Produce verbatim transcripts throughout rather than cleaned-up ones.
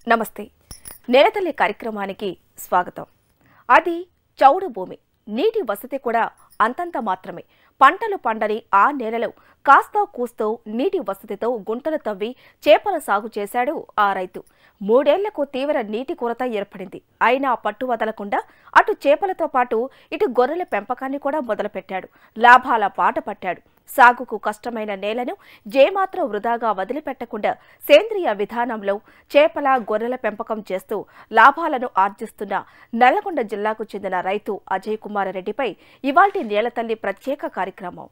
నమస్తే నేలతల్లి కార్యక్రమానికి స్వాగతం. అది చౌడు భూమి, నీటి వసతి కూడా అంతంత మాత్రమే. పంటలు పండని ఆ నేలలో కాస్తో కూస్తో నీటి వసతితో గుంటలు తవ్వి చేపల సాగు చేశాడు ఆ రైతు. మూడేళ్లకు తీవ్ర నీటి కొరత ఏర్పడింది. అయినా పట్టు వదలకుండా అటు చేపలతో పాటు ఇటు గొర్రెల పెంపకాన్ని కూడా మొదలుపెట్టాడు. లాభాల బాట పట్టాడు. సాగుకు కష్టమైన నేలను జేమాత్రం వృధాగా వదిలిపెట్టకుండా సేంద్రియ విధానంలో చేపల గొర్రెల పెంపకం చేస్తూ లాభాలను ఆర్జిస్తున్న నల్లగొండ జిల్లాకు చెందిన రైతు అజయ్ కుమార్ రెడ్డిపై ఇవాల్టి నేలతల్లి ప్రత్యేక కార్యక్రమం.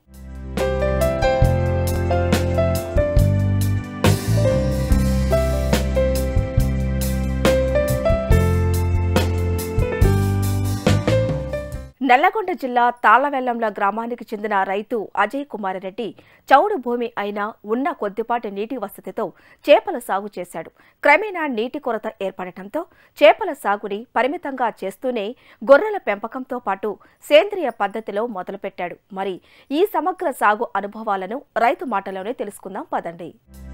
నల్లగొండ జిల్లా తాళ్లవెల్లంల గ్రామానికి చెందిన రైతు అజయ్ కుమార్ రెడ్డి చౌడు భూమి అయినా ఉన్న కొద్దిపాటి నీటి వసతితో చేపల సాగు చేశాడు. క్రమేణా నీటి కొరత ఏర్పడటంతో చేపల సాగుని పరిమితంగా చేస్తూనే గొర్రెల పెంపకంతో పాటు సేంద్రియ పద్ధతిలో మొదలుపెట్టాడు. మరి ఈ సమగ్ర సాగు అనుభవాలను రైతు మాటలోనే తెలుసుకుందాం పదండి.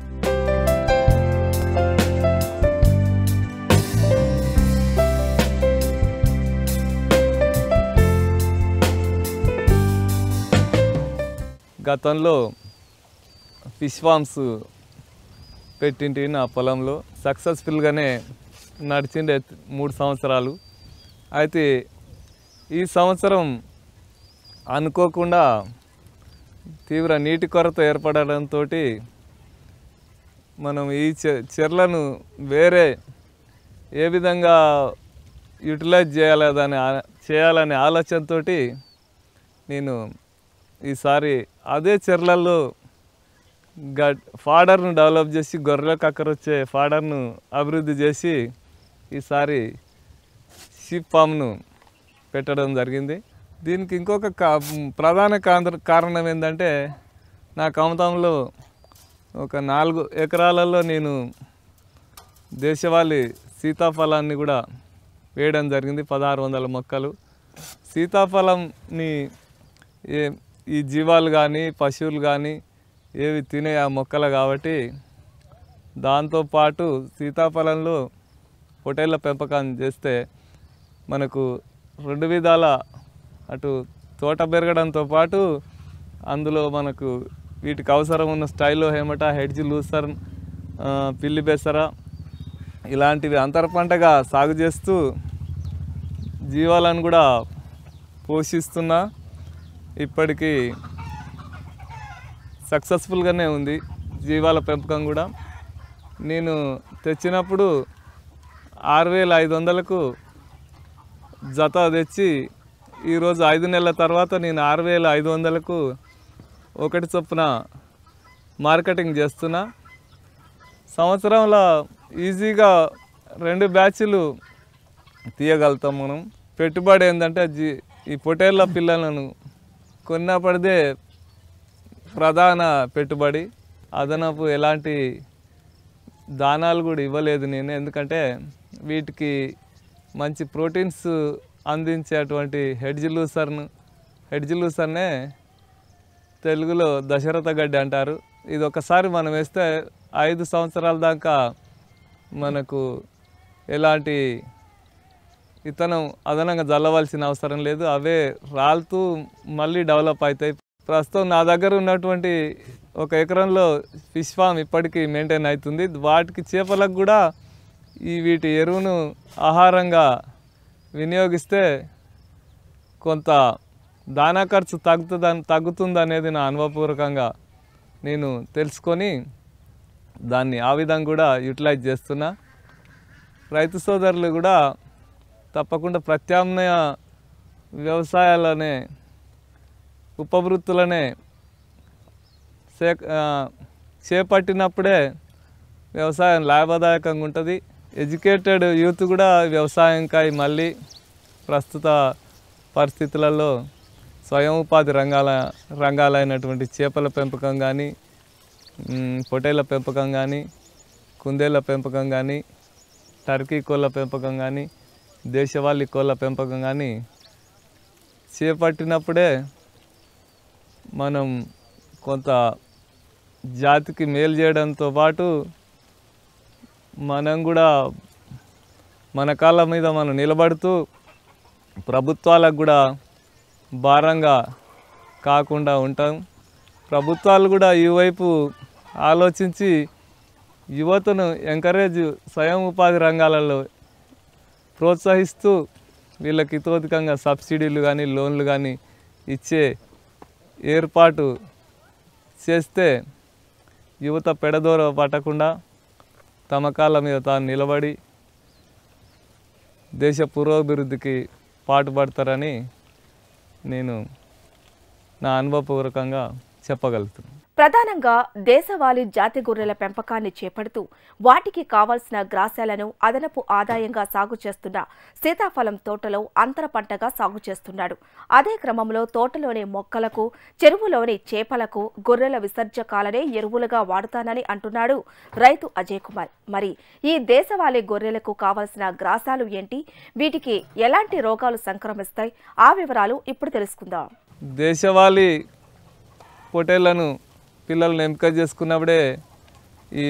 గతంలో ఫిష్ ఫార్మ్స్ పెట్టింటి నా పొలంలో సక్సెస్ఫుల్గానే నడిచిండే మూడు సంవత్సరాలు. అయితే ఈ సంవత్సరం అనుకోకుండా తీవ్ర నీటి కొరత ఏర్పడడంతో మనం ఈ చెర్లను వేరే ఏ విధంగా యూటిలైజ్ చేయాలని చేయాలనే ఆలోచనతో నేను ఈసారి అదే చెర్లల్లో గడ్ ఫాడర్ను డెవలప్ చేసి గొర్రెలకు అక్కరొచ్చే ఫాడర్ను అభివృద్ధి చేసి ఈసారి షీప్ ఫామ్ను పెట్టడం జరిగింది. దీనికి ఇంకొక ప్రధాన కారణం ఏంటంటే నా కమతంలో ఒక నాలుగు ఎకరాలలో నేను దేశవాళీ సీతాఫలాన్ని కూడా వేయడం జరిగింది. పదహారు వందల మొక్కలు సీతాఫలంని ఏ ఈ జీవాలు కానీ పశువులు కానీ ఏవి తినే ఆ మొక్కలు కాబట్టి దాంతోపాటు సీతాఫలంలో పొటేళ్ల పెంపకం చేస్తే మనకు రెండు విధాల అటు తోట పెరగడంతో పాటు అందులో మనకు వీటికి అవసరం ఉన్న స్టైల్లో హేమట హెడ్జ్ లూసర్ పిల్లి బెసర ఇలాంటివి అంతర పంటగా సాగు చేస్తూ జీవాలను కూడా పోషిస్తున్నా. ఇప్పటికీ సక్సెస్ఫుల్గానే ఉంది జీవాల పెంపకం కూడా. నేను తెచ్చినప్పుడు ఆరు వేల ఐదు వందలకు జత తెచ్చి ఈరోజు ఐదు నెలల తర్వాత నేను ఆరు వేల ఐదు వందలకు ఒకటి చొప్పున మార్కెటింగ్ చేస్తున్నా. సంవత్సరంలో ఈజీగా రెండు బ్యాచ్లు తీయగలుగుతాం మనం. పెట్టుబడి ఏంటంటే జీ ఈ పొటేళ్ల పిల్లలను కొన్నప్పటిదే ప్రధాన పెట్టుబడి. అదనపు ఎలాంటి దానాలు కూడా ఇవ్వలేదు నేను, ఎందుకంటే వీటికి మంచి ప్రోటీన్స్ అందించేటువంటి హెడ్జ్ లూసర్ను హెడ్జ్ లూసర్నే తెలుగులో దశరథ గడ్డి అంటారు. ఇది ఒకసారి మనం వేస్తే ఐదు సంవత్సరాల దాకా మనకు ఎలాంటి ఇతనం అదనంగా జల్లవలసిన అవసరం లేదు. అవే రాలుతూ మళ్ళీ డెవలప్ అవుతాయి. ప్రస్తుతం నా దగ్గర ఉన్నటువంటి ఒక ఎకరంలో ఫిష్ ఫామ్ ఇప్పటికీ మెయింటైన్ అవుతుంది. వాటికి చేపలకు కూడా ఈ వీటి ఎరువును ఆహారంగా వినియోగిస్తే కొంత దానా ఖర్చు తగ్గుతుంది తగ్గుతుంది అనేది నా అనుభవపూర్వకంగా నేను తెలుసుకొని దాన్ని ఆ విధంగా కూడా యూటిలైజ్ చేస్తున్నా. రైతు సోదరులు కూడా తప్పకుండా ప్రత్యామ్నాయ వ్యవసాయాలనే ఉపవృత్తులనే సే చేపట్టినప్పుడే వ్యవసాయం లాభదాయకంగా ఉంటుంది. ఎడ్యుకేటెడ్ యూత్ కూడా వ్యవసాయంకై మళ్ళీ ప్రస్తుత పరిస్థితులలో స్వయం ఉపాధి రంగాల రంగాలైనటువంటి చేపల పెంపకం కానీ, పొటేళ్ల పెంపకం కానీ, కుందేళ్ల పెంపకం కానీ, టర్కీ కోళ్ళ పెంపకం కానీ, దేశవాళీ కోళ్ళ పెంపకం కానీ చేపట్టినప్పుడే మనం కొంత జాతికి మేలు చేయడంతో పాటు మనం కూడా మన కాళ్ళ మీద మనం నిలబడుతూ ప్రభుత్వాలకు కూడా భారంగా కాకుండా ఉంటాం. ప్రభుత్వాలు కూడా ఈ వైపు ఆలోచించి యువతను ఎంకరేజ్ స్వయం ఉపాధి రంగాలలో ప్రోత్సహిస్తూ వీళ్ళకి ఇతోధికంగా సబ్సిడీలు కానీ లోన్లు కానీ ఇచ్చే ఏర్పాటు చేస్తే యువత పెడదోర పట్టకుండా తమ కాళ్ళ మీద తాను నిలబడి దేశ పురోభివృద్ధికి పాటుపడతారని నేను నా అనుభవపూర్వకంగా చెప్పగలుగుతున్నాను. ప్రధానంగా దేశవాళీ జాతి గొర్రెల పెంపకాన్ని చేపడుతూ వాటికి కావాల్సిన గ్రాసాలను అదనపు ఆదాయంగా సాగు చేస్తున్న సీతాఫలం తోటలో అంతర పంటగా సాగు చేస్తున్నాడు. అదే క్రమంలో తోటలోని మొక్కలకు, చెరువులోని చేపలకు గొర్రెల విసర్జకాలనే ఎరువులుగా వాడుతానని అంటున్నాడు రైతు అజయ్ కుమార్. మరి ఈ దేశవాళీ గొర్రెలకు కావాల్సిన గ్రాసాలు ఏంటి, వీటికి ఎలాంటి రోగాలు సంక్రమిస్తాయి, ఆ వివరాలు ఇప్పుడు తెలుసుకుందాం. దేశవాళీ పొటేళ్లను పిల్లలను ఎంపిక చేసుకున్నప్పుడే ఈ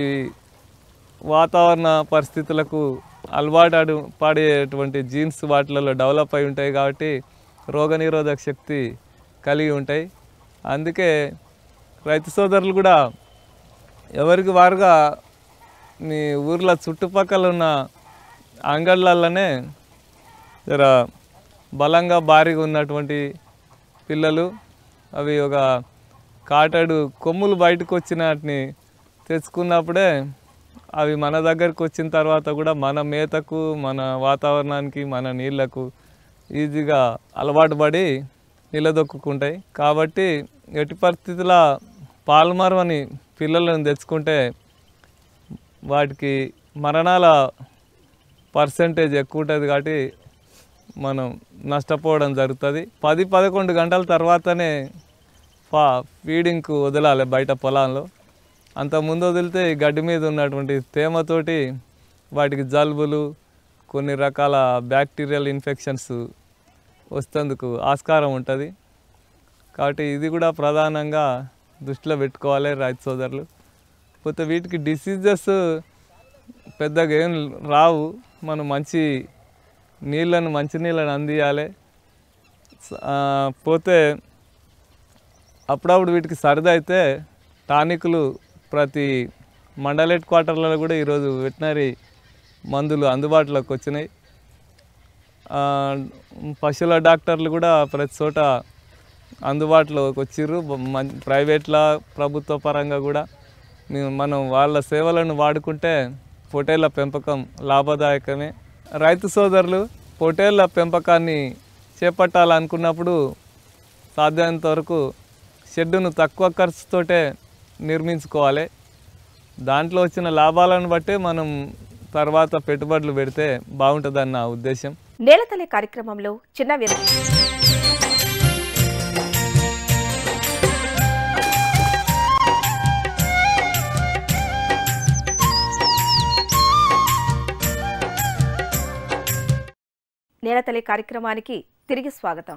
వాతావరణ పరిస్థితులకు అలవాటు పడేటువంటి జీన్స్ వాటిలలో డెవలప్ అయి ఉంటాయి కాబట్టి రోగనిరోధక శక్తి కలిగి ఉంటాయి. అందుకే రైతు సోదరులు కూడా ఎవరికి వారుగా మీ ఊర్ల చుట్టుపక్కల ఉన్న అంగళ్ళల్లోనే జర బలంగా భారీగా ఉన్నటువంటి పిల్లలు అవి ఒక కాటాడు కొమ్ములు బయటకు వచ్చిన వాటిని తెచ్చుకున్నప్పుడే అవి మన దగ్గరికి వచ్చిన తర్వాత కూడా మన మేతకు, మన వాతావరణానికి, మన నీళ్లకు ఈజీగా అలవాటు పడి నిలదొక్కుంటాయి. కాబట్టి ఎట్టి పరిస్థితుల పాల్మరవని పిల్లలను తెచ్చుకుంటే వాటికి మరణాల పర్సెంటేజ్ ఎక్కువ ఉంటుంది కాబట్టి మనం నష్టపోవడం జరుగుతుంది. పది పదకొండు గంటల తర్వాతనే ఫా ఫీడింగ్కు వదలాలి బయట పొలాల్లో. అంతకుముందు వదిలితే గడ్డి మీద ఉన్నటువంటి తేమతోటి వాటికి జలుబులు, కొన్ని రకాల బ్యాక్టీరియల్ ఇన్ఫెక్షన్స్ వస్తేందుకు ఆస్కారం ఉంటుంది. కాబట్టి ఇది కూడా ప్రధానంగా దృష్టిలో పెట్టుకోవాలి రైతు సోదరులు. పోతే వీటికి డిసీజెస్ పెద్దగా ఏం రావు. మనం మంచి నీళ్ళను మంచి నీళ్ళను అందియాలి. పోతే అప్పుడప్పుడు వీటికి సరదా అయితే టానిక్లు ప్రతి మండల్ హెడ్ క్వార్టర్లలో కూడా ఈరోజు వెటనరీ మందులు అందుబాటులోకి వచ్చినాయి. పశువుల డాక్టర్లు కూడా ప్రతి చోట అందుబాటులోకి వచ్చిర్రు. ప్రైవేట్లా ప్రభుత్వ పరంగా కూడా మనం వాళ్ళ సేవలను వాడుకుంటే పొటేళ్ల పెంపకం లాభదాయకమే. రైతు సోదరులు పొటేళ్ల పెంపకాన్ని చేపట్టాలనుకున్నప్పుడు సాధ్యమైనంత వరకు షెడ్డును తక్కువ ఖర్చుతోటే నిర్మించుకోవాలి. దాంట్లో వచ్చిన లాభాలను బట్టే మనం తర్వాత పెట్టుబడులు పెడితే బాగుంటుందన్న నా ఉద్దేశం. నేలతల్లి కార్యక్రమంలో చిన్న విరామం. నేలతల్లి కార్యక్రమానికి తిరిగి స్వాగతం.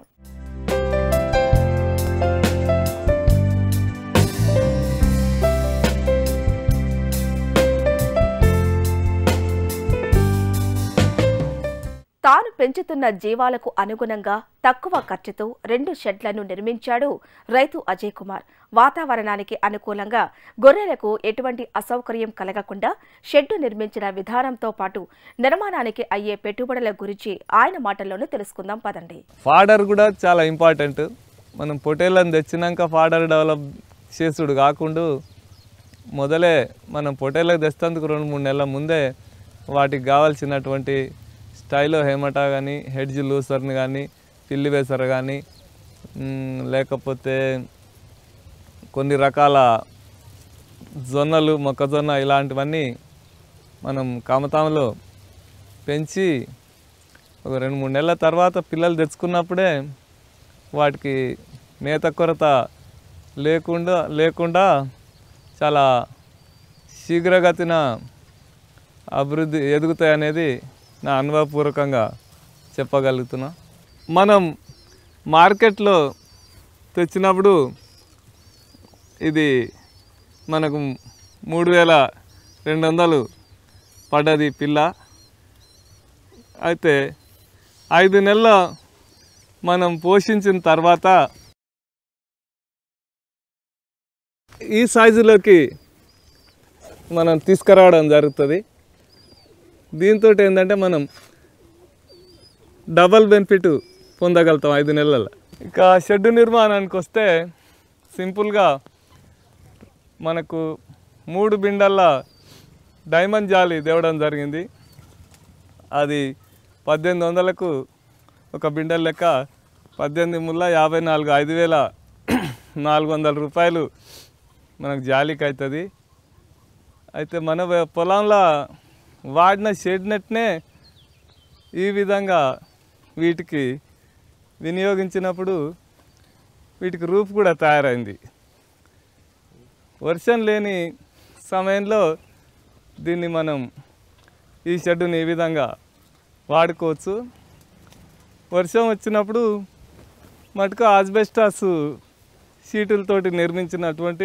తాను పెంచుతున్న జీవాలకు అనుగుణంగా తక్కువ ఖర్చుతో రెండు షెడ్లను నిర్మించాడు రైతు అజయ్ కుమార్. వాతావరణానికి అనుకూలంగా గొర్రెలకు ఎటువంటి అసౌకర్యం కలగకుండా షెడ్డు నిర్మించిన విధానంతో పాటు నిర్మాణానికి అయ్యే పెట్టుబడుల గురించి ఆయన మాటల్లోనే తెలుసుకుందాం పదండి. ఫాడర్ కూడా చాలా ఇంపార్టెంట్. మనం పొటేళ్లను తెచ్చినాక ఫాడర్ డెవలప్ చేసుడు కాకుండా మొదలే మనం పొటేళ్లకు తెస్తేందుకు రెండు మూడు నెలల ముందే వాటికి కావాల్సినటువంటి స్టైలో హేమటా కానీ, హెడ్జ్ లూసర్ని కానీ, పిల్లి వేసర కానీ, లేకపోతే కొన్ని రకాల జొన్నలు, మొక్కజొన్న ఇలాంటివన్నీ మనం కమతాంలో పెంచి ఒక రెండు మూడు నెలల తర్వాత పిల్లలు తెచ్చుకున్నప్పుడే వాటికి మేత కొరత లేకుండా లేకుండా చాలా శీఘ్రగతిన అభివృద్ధి ఎదుగుతాయి అనేది నా అనుభవపూర్వకంగా చెప్పగలుగుతున్నా. మనం మార్కెట్లో తెచ్చినప్పుడు ఇది మనకు మూడు వేల రెండు వందలు పడ్డది పిల్ల. అయితే ఐదు నెలల మనం పోషించిన తర్వాత ఈ సైజులోకి మనం తీసుకురావడం జరుగుతుంది. దీంతో ఏంటంటే మనం డబల్ బెనిఫిట్ పొందగలుగుతాం ఐదు నెలల. ఇక షెడ్ నిర్మాణానికి వస్తే సింపుల్గా మనకు మూడు బిండల డైమండ్ జాలి తేవడం జరిగింది. అది పద్దెనిమిది వందలకు ఒక బిండల్ లెక్క పద్దెనిమిది ముళ్ళ యాభై నాలుగు ఐదు వేల నాలుగు వందల రూపాయలు మనకు జాలికి అవుతుంది. అయితే మన పొలంలో వాడిన షెడ్ నెట్నే ఈ విధంగా వీటికి వినియోగించినప్పుడు వీటికి రూపు కూడా తయారైంది. వర్షం లేని సమయంలో దీన్ని మనం ఈ షెడ్డుని ఈ విధంగా వాడుకోవచ్చు. వర్షం వచ్చినప్పుడు మటుకు ఆస్బెస్టాస్ షీటులతోటి నిర్మించినటువంటి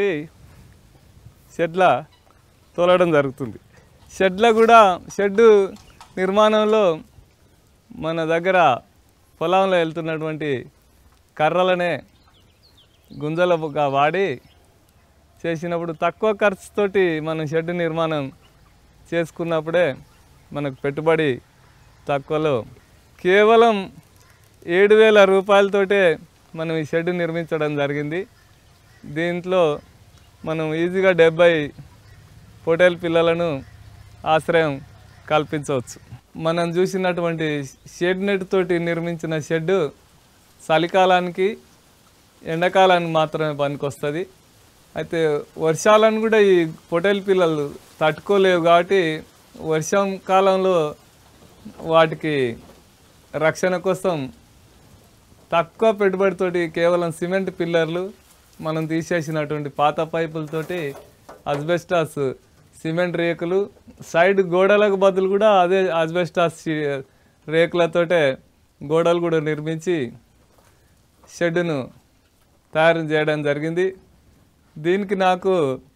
షెడ్ల తోలడం జరుగుతుంది. షెడ్ల కూడా షెడ్డు నిర్మాణంలో మన దగ్గర పొలంలో వెళ్తున్నటువంటి కర్రలనే గుంజలుగా వాడి చేసినప్పుడు తక్కువ ఖర్చుతోటి మనం షెడ్ నిర్మాణం చేసుకున్నప్పుడే మనకు పెట్టుబడి తక్కువలో కేవలం ఏడు వేల రూపాయలతోటే మనం ఈ షెడ్ నిర్మించడం జరిగింది. దీంట్లో మనం ఈజీగా డెబ్బై పొటేల్ పిల్లలను ఆశ్రయం కల్పించవచ్చు. మనం చూసినటువంటి షెడ్ నెట్ తోటి నిర్మించిన షెడ్డు చలికాలానికి ఎండాకాలానికి మాత్రమే పనికొస్తుంది. అయితే వర్షాలను కూడా ఈ పొటేల్ పిల్లలు తట్టుకోలేవు కాబట్టి వర్షం కాలంలో వాటికి రక్షణ కోసం తక్కువ పెట్టుబడితోటి కేవలం సిమెంట్ పిల్లర్లు మనం తీసేసినటువంటి పాత పైపులతోటి అస్బెస్టాస్ సిమెంట్ రేకులు సైడ్ గోడలకు బదులు కూడా అదే అస్బెస్టాస్ రేకులతోటే గోడలు కూడా నిర్మించి షెడ్డును తయారు చేయడం జరిగింది. దీనికి నాకు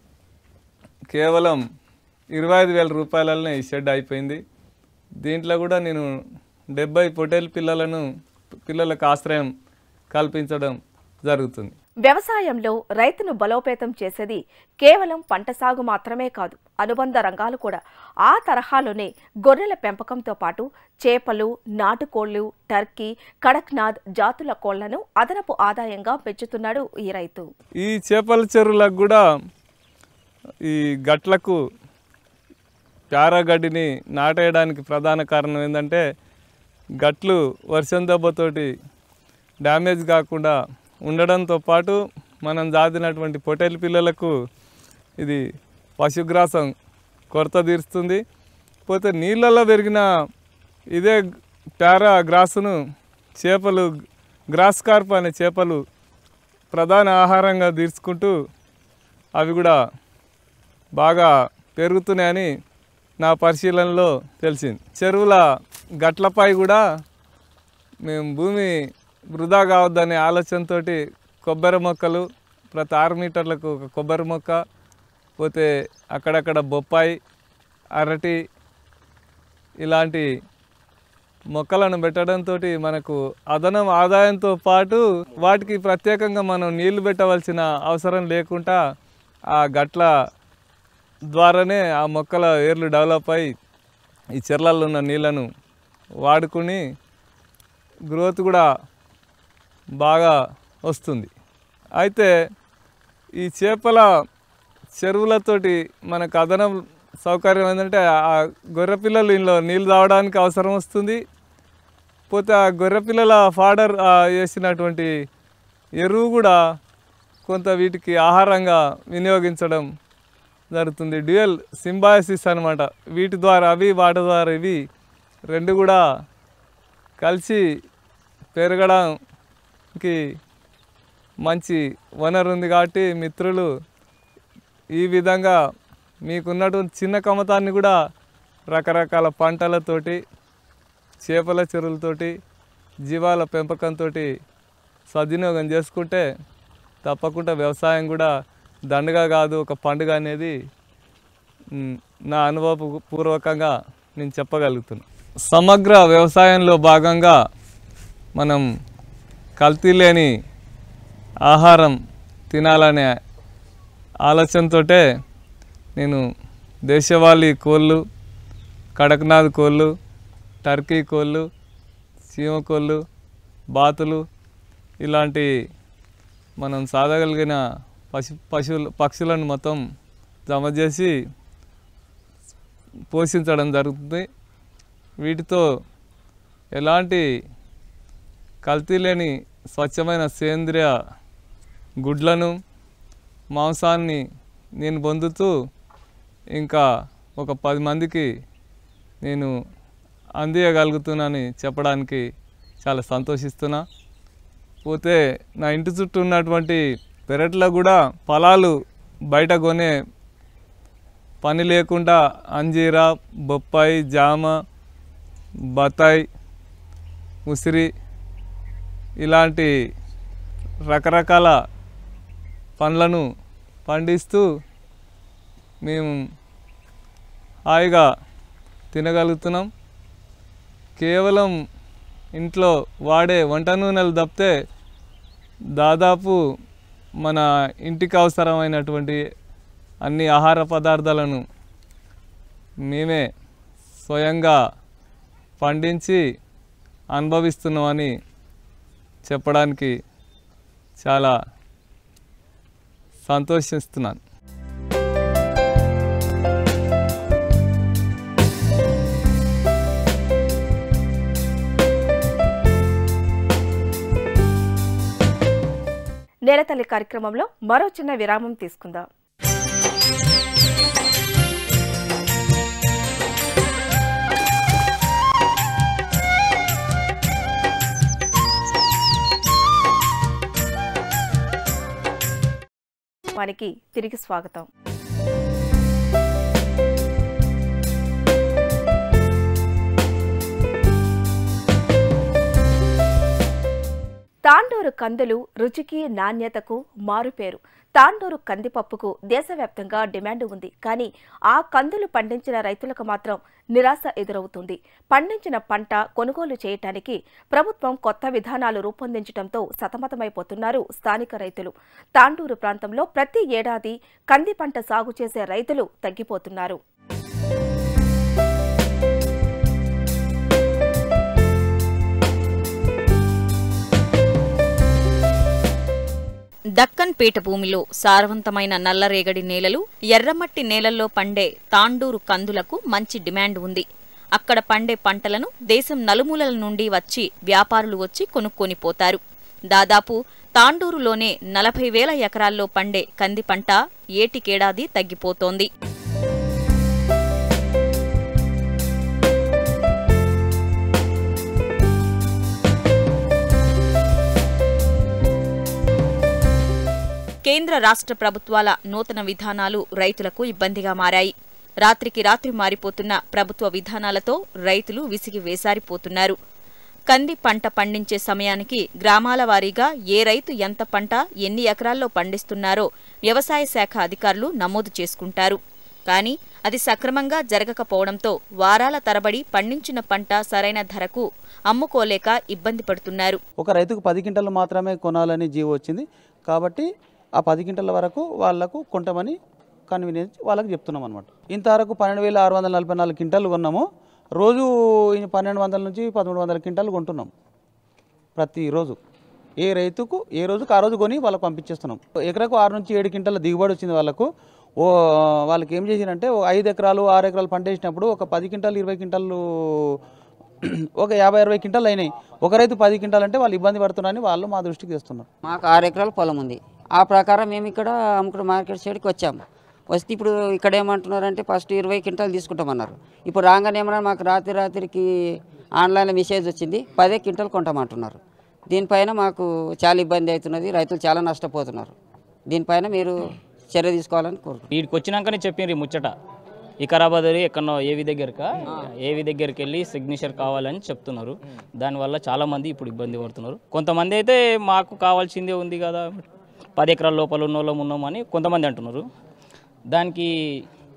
కేవలం ఇరవై ఐదు వేల రూపాయలనే ఈ షెడ్ అయిపోయింది. దీంట్లో కూడా నేను డెబ్బై పొటేల్ పిల్లలను పిల్లలకు ఆశ్రయం కల్పించడం జరుగుతుంది. వ్యవసాయంలో రైతును బలోపేతం చేసేది కేవలం పంట సాగు మాత్రమే కాదు, అనుబంధ రంగాలు కూడా. ఆ తరహాలోనే గొర్రెల పెంపకంతో పాటు చేపలు, నాటుకోళ్లు, టర్కీ, కడక్నాథ్ జాతుల కోళ్లను అదనపు ఆదాయంగా పెంచుతున్నాడు ఈ రైతు. ఈ చేపల చెరువులకు కూడా ఈ గట్లకు ప్యారాగడ్డిని నాటేయడానికి ప్రధాన కారణం ఏంటంటే గట్లు వర్షం దెబ్బతోటి డ్యామేజ్ కాకుండా ఉండడంతో పాటు మనం జాదినటువంటి పొటేల్ పిల్లలకు ఇది పశుగ్రాసం కొరత తీరుస్తుంది. పోతే నీళ్ళల్లో పెరిగిన ఇదే ప్యారా గ్రాసును చేపలు గ్రాస్ కార్ప్ అనే చేపలు ప్రధాన ఆహారంగా తీసుకుంటూ అవి కూడా బాగా పెరుగుతున్నాయని నా పరిశీలనలో తెలిసింది. చెరువుల గట్లపై కూడా మేము భూమి వృధా కావద్దనే ఆలోచనతో కొబ్బరి మొక్కలు ప్రతి ఆరు మీటర్లకు ఒక కొబ్బరి మొక్క, పోతే అక్కడక్కడ బొప్పాయి, అరటి ఇలాంటి మొక్కలను పెట్టడంతో మనకు అదనం ఆదాయంతో పాటు వాటికి ప్రత్యేకంగా మనం నీళ్లు పెట్టవలసిన అవసరం లేకుండా ఆ గట్ల ద్వారానే ఆ మొక్కల ఏర్లు డెవలప్ అయ్యి ఈ చెర్లల్లో ఉన్న నీళ్లను వాడుకుని గ్రోత్ కూడా బాగా వస్తుంది. అయితే ఈ చేపల చెరువులతోటి మనకు అదనం సౌకర్యం ఏంటంటే ఆ గొర్రె పిల్లలు ఇంట్లో నీళ్ళు తాగడానికి అవసరం వస్తుంది. పోతే ఆ గొర్రె పిల్లల ఫాడర్ వేసినటువంటి ఎరువు కూడా కొంత వీటికి ఆహారంగా వినియోగించడం జరుగుతుంది. డ్యూయల్ సింబాయసిస్ అనమాట. వీటి ద్వారా అవి, వాటి ద్వారా ఇవి రెండు కూడా కలిసి పెరగడానికి మంచి వనరు ఉంది. కాబట్టి మిత్రులు ఈ విధంగా మీకున్నటువంటి చిన్న కమతాన్ని కూడా రకరకాల పంటలతోటి, చేపల చెరువులతోటి, జీవాల పెంపకంతో సద్వినియోగం చేసుకుంటే తప్పకుండా వ్యవసాయం కూడా దండగా కాదు, ఒక పండుగ అనేది నా అనుభవపూర్వకంగా నేను చెప్పగలుగుతున్నాను. సమగ్ర వ్యవసాయంలో భాగంగా మనం కల్తీ లేని ఆహారం తినాలనే ఆలోచనతో నేను దేశవాళీ కోళ్ళు, కడక్నాథ్ కోళ్ళు, టర్కీ కోళ్ళు, చీమ కోళ్ళు, బాతులు ఇలాంటి మనం సాధగలిగిన పశు పశువులు పక్షులను మొత్తం జమ చేసి పోషించడం జరుగుతుంది. వీటితో ఎలాంటి కల్తీ లేని స్వచ్ఛమైన సేంద్రియ గుడ్లను, మాంసాన్ని నేను పొందుతూ ఇంకా ఒక పది మందికి నేను అందియగలుగుతున్నానని చెప్పడానికి చాలా సంతోషిస్తున్నా. పోతే నా ఇంటి చుట్టూ ఉన్నటువంటి పెరట్లో కూడా ఫలాలు బయట కొనే పని లేకుండా అంజీరా, బొప్పాయి, జామ, బత్తాయి, ఉసిరి ఇలాంటి రకరకాల పండ్లను పండిస్తూ మేము హాయిగా తినగలుగుతున్నాం. కేవలం ఇంట్లో వాడే వంట నూనెలు తప్పితే దాదాపు మన ఇంటికి అవసరమైనటువంటి అన్ని ఆహార పదార్థాలను మేమే స్వయంగా పండించి అనుభవిస్తున్నామని చెప్పడానికి చాలా సంతోషిస్తున్నాను. నేలతల్లి కార్యక్రమంలో మరో చిన్న విరామం తీసుకుందాం. వానికి తిరిగి స్వాగతం. తాండూరు కందులు రుచికి నాణ్యతకు మారుపేరు. తాండూరు కందిపప్పుకు దేశవ్యాప్తంగా డిమాండ్ ఉంది. కానీ ఆ కందులు పండించిన రైతులకు మాత్రం నిరాశ ఎదురవుతుంది. పండించిన పంట కొనుగోలు చేయటానికి ప్రభుత్వం కొత్త విధానాలు రూపొందించడంతో సతమతమైపోతున్నారు స్థానిక రైతులు. తాండూరు ప్రాంతంలో ప్రతి ఏడాది కంది పంట సాగు చేసే రైతులు తగ్గిపోతున్నారు. దక్కన్ పీఠభూమిలో సారవంతమైన నల్లరేగడి నేలలు, ఎర్రమట్టి నేలల్లో పండే తాండూరు కందులకు మంచి డిమాండ్ ఉంది. అక్కడ పండే పంటలను దేశం నలుమూలల నుండి వచ్చి వ్యాపారులు వచ్చి కొనుక్కొని పోతారు. దాదాపు తాండూరులోనే నలభై వేల ఎకరాల్లో పండే కంది పంట ఏటికేడాది తగ్గిపోతోంది. కేంద్ర రాష్ట్ర ప్రభుత్వాల నూతన విధానాలు రైతులకు ఇబ్బందిగా మారాయి. రాత్రికి రాత్రి మారిపోతున్న ప్రభుత్వ విధానాలతో రైతులు విసిగి వేసారిపోతున్నారు. కంది పంట పండించే సమయానికి గ్రామాల వారీగా ఏ రైతు ఎంత పంట ఎన్ని ఎకరాల్లో పండిస్తున్నారో వ్యవసాయ శాఖ అధికారులు నమోదు చేసుకుంటారు. కానీ అది సక్రమంగా జరగకపోవడంతో వారాల తరబడి పండించిన పంట సరైన ధరకు అమ్ముకోలేక ఇబ్బంది పడుతున్నారు. ఒక రైతుకు పది క్వింటాలు మాత్రమే కొనాలని జీవో వచ్చింది కాబట్టి ఆ పది క్వింటాల వరకు వాళ్లకు కొంటామని కన్వీనియన్స్ వాళ్ళకి చెప్తున్నాం అనమాట. ఇంతవరకు పన్నెండు వేల ఆరు వందల నలభై నాలుగు క్వింటాలు కొన్నాము. రోజు పన్నెండు వందల నుంచి పదమూడు వందల క్వింటాలు కొంటున్నాం ప్రతిరోజు. ఏ రైతుకు ఏ రోజుకు ఆ రోజు కొని వాళ్ళకు పంపించేస్తున్నాం. ఎకరకు ఆరు నుంచి ఏడు క్వింటాల దిగుబడి వచ్చింది వాళ్ళకు. ఓ వాళ్ళకి ఏం చేసినంటే ఐదు ఎకరాలు ఆరు ఎకరాలు పంట వేసినప్పుడు ఒక పది క్వింటాలు ఇరవై క్వింటాలు ఒక యాభై అరవై క్వింటాలు అయినాయి. ఒక రైతు పది క్వింటాలు అంటే వాళ్ళు ఇబ్బంది పడుతున్నారని వాళ్ళు మా దృష్టికి తెస్తున్నారు. మాకు ఆరు ఎకరాల పొలం ఉంది. ఆ ప్రకారం మేము ఇక్కడ అమ్ముకున్న మార్కెట్ సైడ్కి వచ్చాము. వస్తే ఇప్పుడు ఇక్కడ ఏమంటున్నారంటే ఫస్ట్ ఇరవై క్వింటాలు తీసుకుంటామన్నారు. ఇప్పుడు రాగానే ఏమన్నా మాకు రాత్రి రాత్రికి ఆన్లైన్లో మెసేజ్ వచ్చింది పదే క్వింటాలు కొంటామంటున్నారు. దీనిపైన మాకు చాలా ఇబ్బంది అవుతున్నది. రైతులు చాలా నష్టపోతున్నారు. దీనిపైన మీరు చర్య తీసుకోవాలని కోరుకుంటున్నాను. వీడికి వచ్చినాకనే చెప్పిండ్రు ముచ్చట వికారాబాద్ ఎక్కడో ఏవి దగ్గరక ఏవి దగ్గరికి వెళ్ళి సిగ్నేచర్ కావాలని చెప్తున్నారు. దానివల్ల చాలామంది ఇప్పుడు ఇబ్బంది పడుతున్నారు. కొంతమంది అయితే మాకు కావాల్సిందే ఉంది కదా పది ఎకరాల లోపల ఉన్న వాళ్ళం ఉన్నామని కొంతమంది అంటున్నారు. దానికి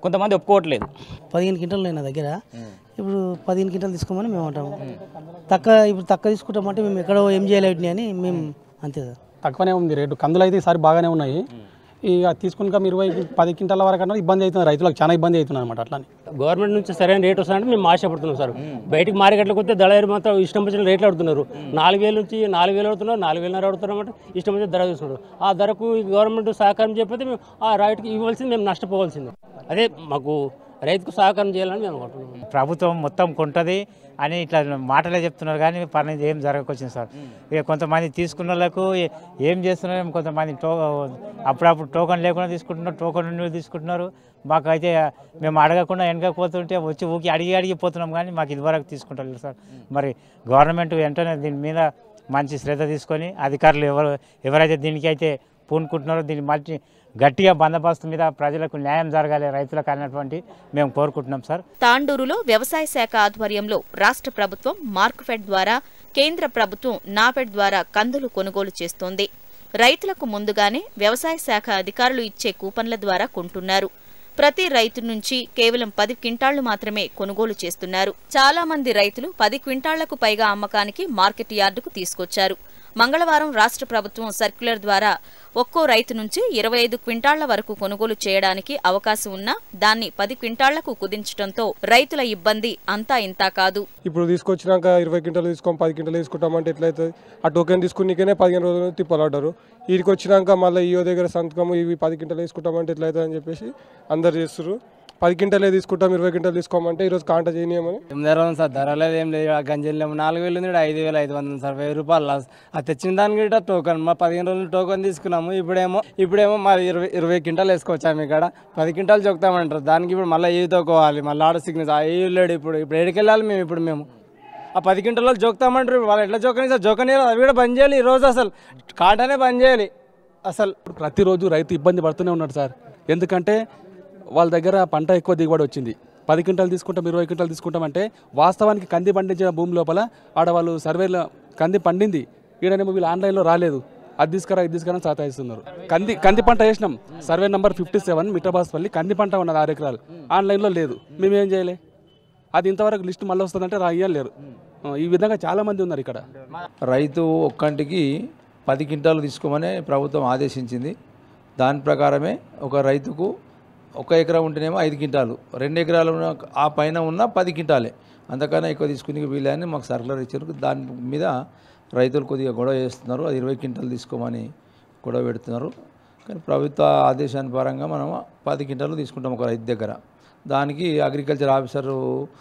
కొంతమంది ఒప్పుకోవట్లేదు. పదిహేను క్వింటాలు నా దగ్గర, ఇప్పుడు పదిహేను క్వింటాలు తీసుకోమని మేము అంటాము. తక్కువ ఇప్పుడు తక్కువ తీసుకుంటామంటే మేము ఎక్కడో ఏం చేయలేని అని మేము అంతే సార్. తక్కువనే ఉంది రేటు. కందులు అయితే ఈసారి బాగానే ఉన్నాయి. ఇక తీసుకున్నాక ఇరవై పది క్వింటాల వరకు అన్నా ఇబ్బంది అవుతుంది, రైతులకు చాలా ఇబ్బంది అవుతుంది అనమాట. అట్లా గవర్నమెంట్ నుంచి సరైన రేట్ వస్తుందంటే మేము ఆశపడుతున్నాం సార్. బయటికి మార్కెట్లకు వస్తే దళారు మాత్రం ఇష్టం వచ్చిన రేట్లు అడుగుతున్నారు. నాలుగు వేల నుంచి నాలుగు వేలు అడుగుతున్నారు, నాలుగు వేలన్నర అడుగుతున్నారు అంటే ఇష్టం వచ్చిన ధర తీసుకుంటారు. ఆ ధరకు గవర్నమెంట్ సహకారం చెప్పితే మేము ఆ రైతుకి ఇవ్వాల్సింది, మేము నష్టపోవాల్సింది. అదే మాకు రైతుకు సహకారం చేయాలని మేము అనుకుంటున్నాం. ప్రభుత్వం మొత్తం కొంటది అని ఇట్లా మాటలే చెప్తున్నారు కానీ పని ఏం జరగకొచ్చింది సార్. ఇక కొంతమంది తీసుకున్న వాళ్ళకు ఏం చేస్తున్నారు, కొంతమంది టో అప్పుడప్పుడు టోకన్ లేకుండా తీసుకుంటున్నారు, టోకన్ నుండి తీసుకుంటున్నారు. మాకు అయితే మేము అడగకుండా వెనకపోతుంటే వచ్చి ఊకి అడిగి అడిగిపోతున్నాం కానీ మాకు ఇదివరకు తీసుకుంటారు సార్. మరి గవర్నమెంట్ వెంటనే దీని మీద మంచి శ్రద్ధ తీసుకొని అధికారులు ఎవరు ఎవరైతే దీనికి అయితే పూనుకుంటున్నారో దీన్ని మంచి గట్టిగా బందోబస్తు మీద ప్రజలకు న్యాయం జరగాలి రైతులకు అన్నటువంటి మేము కోరుకుంటున్నాం సార్. తాండూరులో వ్యవసాయ శాఖ ఆధ్వర్యంలో రాష్ట్ర ప్రభుత్వం మార్క్ఫెడ్ ద్వారా, కేంద్ర ప్రభుత్వం నాఫెడ్ ద్వారా కందులు కొనుగోలు చేస్తోంది. రైతులకు ముందుగానే వ్యవసాయ శాఖ అధికారులు ఇచ్చే కూపన్ల ద్వారా కొంటున్నారు. ప్రతి రైతు నుంచి కేవలం పది క్వింటాళ్లు మాత్రమే కొనుగోలు చేస్తున్నారు. చాలా మంది రైతులు పది క్వింటాళ్లకు పైగా అమ్మకానికి మార్కెట్ యార్డుకు తీసుకొచ్చారు. మంగళవారం రాష్ట్ర ప్రభుత్వం సర్క్యులర్ ద్వారా ఒక్కో రైతు నుంచి ఇరవై ఐదు క్వింటాళ్ల వరకు కొనుగోలు చేయడానికి అవకాశం ఉన్నా దాన్ని పది క్వింటాళ్లకు కుదించడంతో రైతుల ఇబ్బంది అంతా ఇంతా కాదు. ఇప్పుడు తీసుకొచ్చినాక ఇరవై క్వింటాలు తీసుకోం పది క్వింటాలు తీసుకుంటామంటే ఎట్లయితే ఆ టోకెన్ తీసుకునికనే పదిహేను రోజులు తిప్పలాడారు. వీడికి వచ్చినాక మళ్ళీ ఈయో దగ్గర సంతకం ఇవి పది క్వింటాలు తీసుకుంటామంటే ఎట్లయితే అని చెప్పేసి అందరు చేస్తారు. పది క్వింటాలే తీసుకుంటాం ఇరవై క్వింటాలు తీసుకోమంటే ఈరోజు కాంట చేయనియమని జరగదు సార్. ధరలేదు ఏం లేదు. గంజలు నాలుగు వేలు ఉంది, ఐదు వేల ఐదు వందలు సార్, వెయ్యి రూపాయలు లాస్. అది తెచ్చిన దానికి గిట్ట టోకన్ మా పదిహేను రోజులు టోకన్ తీసుకున్నాము. ఇప్పుడేమో ఇప్పుడేమో మా ఇరవై ఇరవై క్వింటాలు వేసుకోవచ్చాము. ఇక్కడ పది క్వింటాలు చొక్తామంటారు. దానికి ఇప్పుడు మళ్ళీ ఏ తోకోవాలి, మళ్ళీ ఆడ సిగ్నల్స్ ఏ లేడు. ఇప్పుడు ఇప్పుడు ఎక్కడికి వెళ్ళాలి మేము? ఇప్పుడు మేము ఆ పది క్వింటాలు జోక్తామంటారు. వాళ్ళు ఎట్లా జోకని సార్? జోకని అవి కూడా బంద్ చేయాలి. ఈరోజు అసలు కాంటనే బంద్ చేయాలి. అసలు ప్రతిరోజు రైతు ఇబ్బంది పడుతూనే ఉన్నాడు సార్. ఎందుకంటే వాళ్ళ దగ్గర పంట ఎక్కువ దిగుబడి వచ్చింది. పది క్వింటాలు తీసుకుంటాం, ఇరవై క్వింటాలు తీసుకుంటామంటే వాస్తవానికి కంది పండించిన భూమి లోపల ఆడవాళ్ళు సర్వేలో కంది పండింది, ఈడనేమో వీళ్ళు ఆన్లైన్లో రాలేదు, అది తీసుకురా ఇది తీసుకురా సాతాయిస్తున్నారు. కంది కంది పంట వేసినాం, survey number fifty seven Mithabaspalli కంది పంట ఉన్నది ఆరు ఎకరాలు, ఆన్లైన్లో లేదు. మేమేం చేయలే. అది ఇంతవరకు లిస్ట్ మళ్ళీ వస్తుందంటే రాయలేరు. ఈ విధంగా చాలామంది ఉన్నారు ఇక్కడ. రైతు ఒక్కంటికి పది క్వింటాలు తీసుకోమని ప్రభుత్వం ఆదేశించింది. దాని ప్రకారమే ఒక రైతుకు ఒక ఎకరా ఉంటేనేమో ఐదు క్వింటాలు, రెండు ఎకరాలు ఆ పైన ఉన్న పది క్వింటాలే, అంతకన్నా ఎక్కువ తీసుకుని వీళ్ళని మాకు సర్కులర్ ఇచ్చారు. దాని మీద రైతులు కొద్దిగా గొడవ చేస్తున్నారు. అది ఇరవై క్వింటాలు తీసుకోమని గొడవ పెడుతున్నారు. కానీ ప్రభుత్వ ఆదేశానుసారంగా మనం పది క్వింటాలు తీసుకుంటాం ఒక రైతు దగ్గర. దానికి అగ్రికల్చర్ ఆఫీసరు,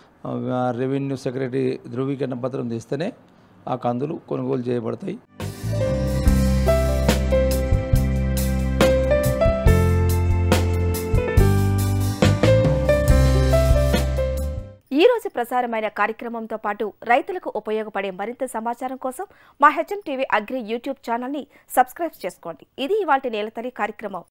రెవెన్యూ సెక్రటరీ ధృవీకరణ పత్రం తెస్తేనే ఆ కందులు కొనుగోలు చేయబడతాయి. ఈ రోజు ప్రసారమైన కార్యక్రమంతో పాటు రైతులకు ఉపయోగపడే మరింత సమాచారం కోసం మా హెచ్ఎం టీవీ అగ్రి యూట్యూబ్ ఛానల్ని సబ్స్క్రైబ్ చేసుకోండి. ఇది ఇవాల్టి నేలతల్లి కార్యక్రమం.